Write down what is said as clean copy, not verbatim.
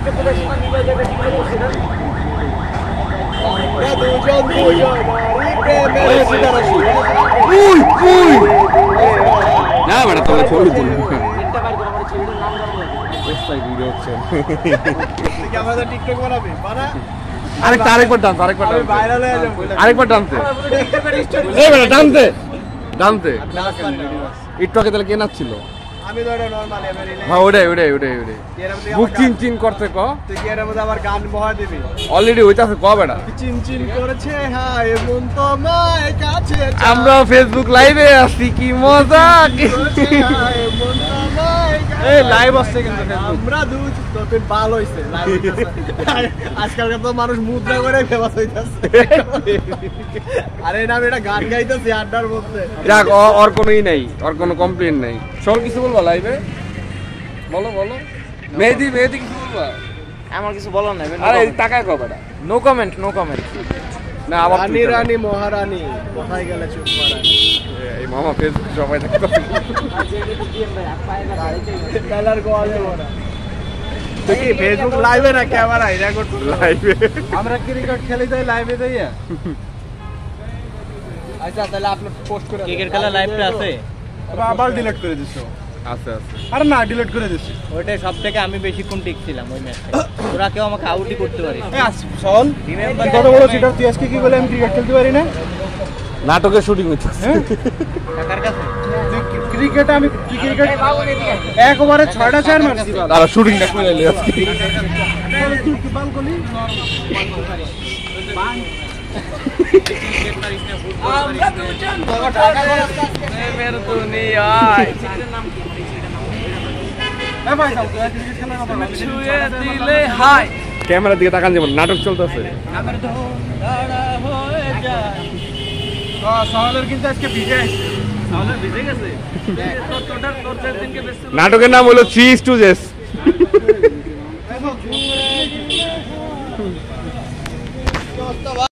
না বেটা তোকে ছবি তুলি আরেকবার টানতে আরেকবার টানতে টানতে টানতে একটু তাহলে কে নাচছিল আমি তো এটা নরমাল এবারে হ্যাঁ ওটাই বুক চিন করতে ক তুই কি এর মধ্যে আবার গান বহা দিবি অলরেডি হইতাছে ক বেটা চিন করেছে হ্যাঁ এমন তো মায়ের কাছে আমরা ফেসবুক লাইভে আছি কি মজা এই লাইভ আসছে কিন্তু আমরা দুধ তোর ভালো হইছে লাইভ আজকালকার তো মানুষ মুদ্রা করে ফেমাস হইতাছে আরে না এটা গান গাইতেছি আড্ডার মধ্যে যাক ওর কোনোই নাই ওর কোনো কমপ্লেইন নাই সর কিছু বলবা লাইভে বলো মেহেদি কিছু বলবা আমার কিছু বলার নাই আরে টাকা কো বেটা নো কমেন্ট না আবার রানী মহারানী কোথায় গেলে চুপ করা এই মামা ফেসবুক সবাই দেখতে কালার গোয়াল ওরা তুই কি ফেসবুক লাইভে না ক্যামেরা রেকর্ড লাইভে আমরা ক্রিকেট খেলি যাই লাইভে যাইয়া আচ্ছা তাহলে আপলোড পোস্ট করে ক্রিকেট খেলা লাইভটা আছে আবার ডিলিট করে দিছো আছে আরে না ডিলিট করে দিছি ওইটাই সবথেকে আমি বেশিক্ষণ টিকছিলাম ওই ম্যাচে ওরা কেউ আমাকে আউটই করতে পারে চল কত বড় সিটার তুই আজকে কি বলে আমি ক্রিকেট খেলতে পারি না নাটকের শুটিং হচ্ছে টাকার কাছে ক্রিকেট আমি ক্রিকেট একবারে 6টা 4 মারছি তারা শুটিংটা করে নিয়ে আজকে ক্যামেরার দিকে তাকান যেমন নাটক চলতেছে কিন্তু আজকে ভিজে নাটকের নাম হলো 3 Stooges